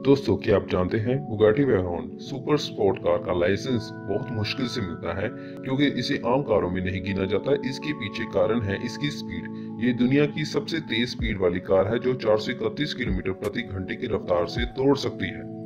दोस्तों, क्या आप जानते हैं Bugatti Veyron super sport car का लाइसेंस बहुत मुश्किल से मिलता है क्योंकि इसे आम कारों में नहीं गिना जाता। इसके पीछे कारण है इसकी स्पीड। ये दुनिया की सबसे तेज स्पीड वाली कार है जो 431 किलोमीटर प्रति घंटे की रफ्तार से दौड़ सकती है।